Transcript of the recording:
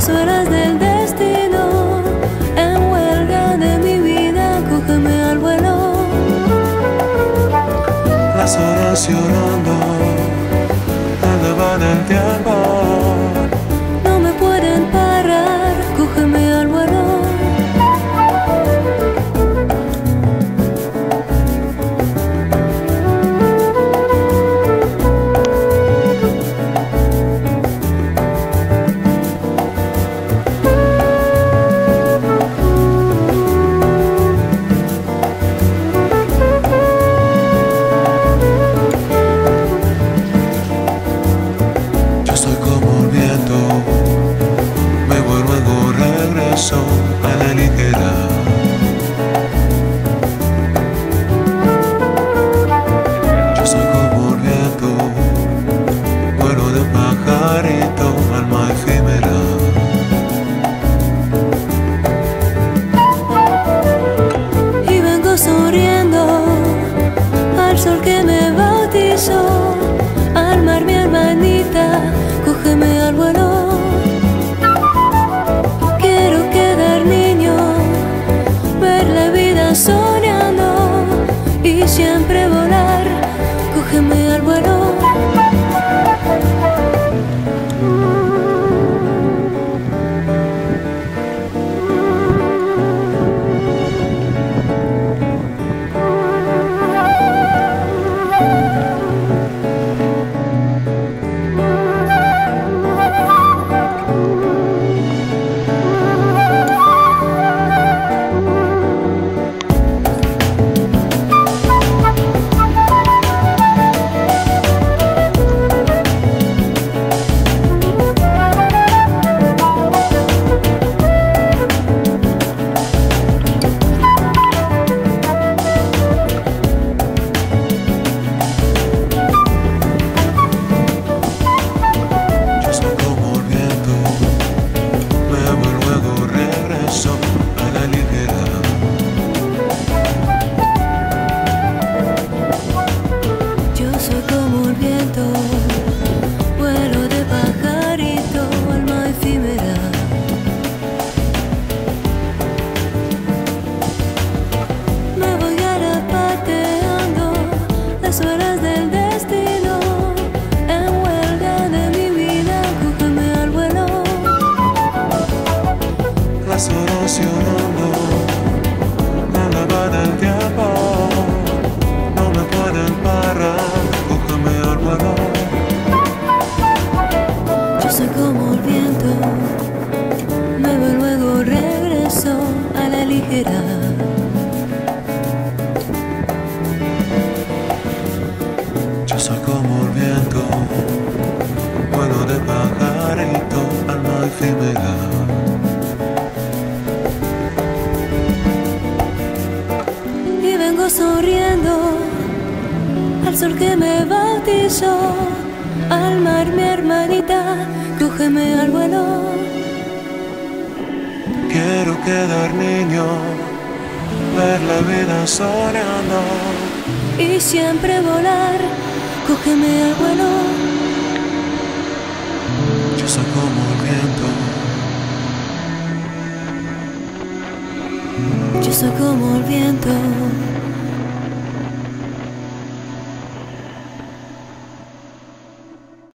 suelas del destino, en huelga de mi vida, cógeme al vuelo. Las horas llorando, ¿dónde van el tiempo? No me pueden parar, cógeme al vuelo. A la ligera, yo soy como el viento, vuelo de pajarito, alma efímera. Y vengo sonriendo al sol que me bautizó, al mar mi hermanita, cógeme al vuelo. Soñando y siempre volar, cógeme al vuelo. Vuelo de pajarito, alma efímera. Me voy garapateando las suelas del destino, en huelga de mi vida, cógeme al vuelo. Las horas llorando, ¿dónde van el tiempo? No me pueden parar, cógeme al vuelo. Yo soy como el viento, me voy luego regreso a la ligera. Yo soy como el viento, vuelo de pajarito, alma efímera. Y vengo sonriendo al sol que me bautizó, al mar mi hermanita, cógeme al vuelo. Quiero quedar niño, ver la vida soñando y siempre volar, cógeme al vuelo. Yo soy como el viento. Yo soy como el viento.